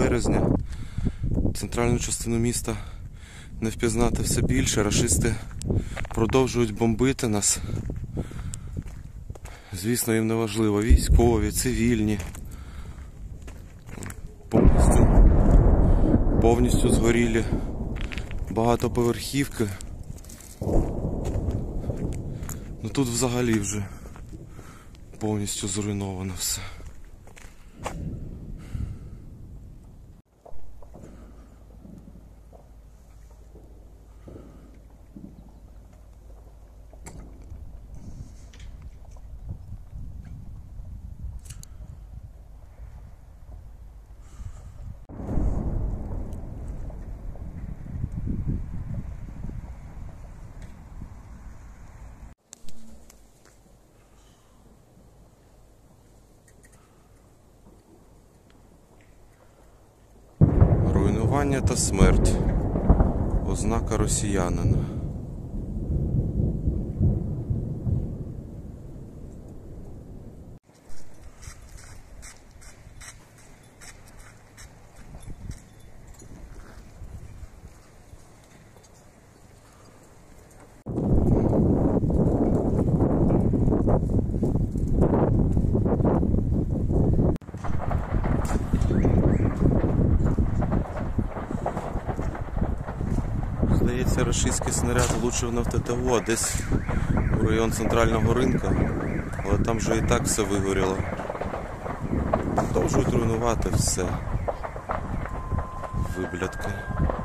березня. Центральну частину міста не впізнати все більше. Рашисти продовжують бомбити нас. Звісно, їм не важливо. Військові, цивільні. Повністю згорілі багатоповерхівки. Ну тут взагалі вже повністю зруйновано все. Руйнування та смерть. Ознака росіянина. Здається, рашистський снаряд влучив на ТТО, десь у район центрального ринку, але там вже і так все вигоріло. Продовжують руйнувати все. Виблядки.